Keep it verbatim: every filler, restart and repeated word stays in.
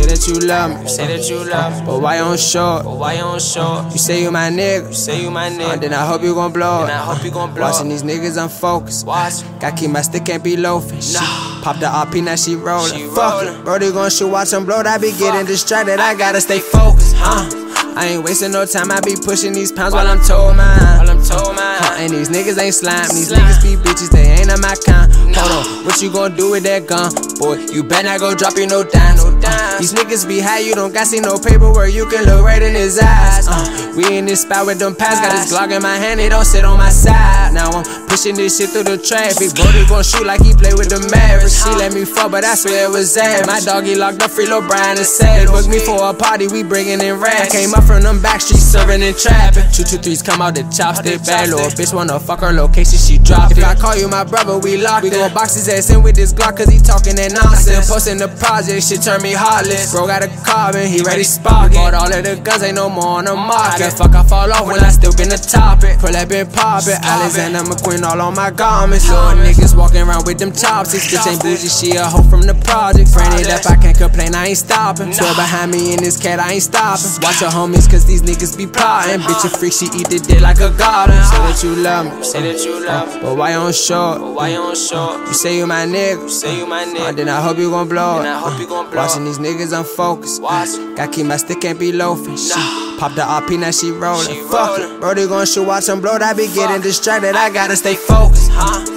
that you love me, say that you love me, but why you on short? but why you on short? You say you my nigga, You say you my nigga, uh, then I hope you gon' blow it. and I hope you gon' blow Watching it. these niggas unfocused. Watch, Gotta keep my stick, can't be loafing. Nah. Pop the R P, now she rollin'. She Fuck rollin'. it, Brody gon' shoot, watch him blow. I be getting Fuck. distracted, I gotta stay focused. Uh, I ain't wasting no time, I be pushing these pounds while I'm told mine. while I'm told man. Uh, and these niggas ain't slime, these Slime. niggas be bitches, they ain't on my kind. Nah. Hold on, what you gon' do with that gun? Boy, you better not go drop you no dimes. No Uh, dimes. these niggas be high, you don't got see no paperwork, you can look right in his eyes. Uh, we in this spot with them pads, got this Glock in my hand, they don't sit on my side. Now I'm pushing this shit through the traffic, Brody gon' shoot like he play with the Mavericks. She let me fuck, but I swear it was average. My doggy locked up, free Lil Brian and Savage. Booked me for a party, we bringing in rats. I came up from them back streets, serving and trapping. Two two threes come out the chopstick bag. Little bitch wanna fuck her location, she dropped it. If I call you my brother, we locked it. We gon' box his ass in with this Glock, cause he talking that nonsense. Posting the project, shit turn me heartless. Bro got a carbon, he ready spark it. Bought all of the guns, ain't no more on the market. How the fuck I fall off when I still been the topic? Pull that been poppin', Alexander McQueen all on my garments. Little niggas walking around with them chopsticks. Bitch ain't bougie, she a hoe from the project. Granted if I can't complain, I ain't stopping. Twelve behind me in this cat, I ain't stopping. Watch your homies, cause these niggas be plotting. Bitch a freak, she eat the dick like a garden. Say that you love me, Say that you love me, but why you on short? but why you on short? You say you my nigga, You say you my uh, nigga, then I hope you gon' blow and I it. hope you gon' blow Watching it. these niggas unfocused. Watch, Gotta keep my stick, can't be loafing. Nah. Pop the R P, now she rollin'. She Fuck rollin'. it, Brody gon' shoot, watch him blow. I be getting Fuck. distracted, I gotta stay focused. huh?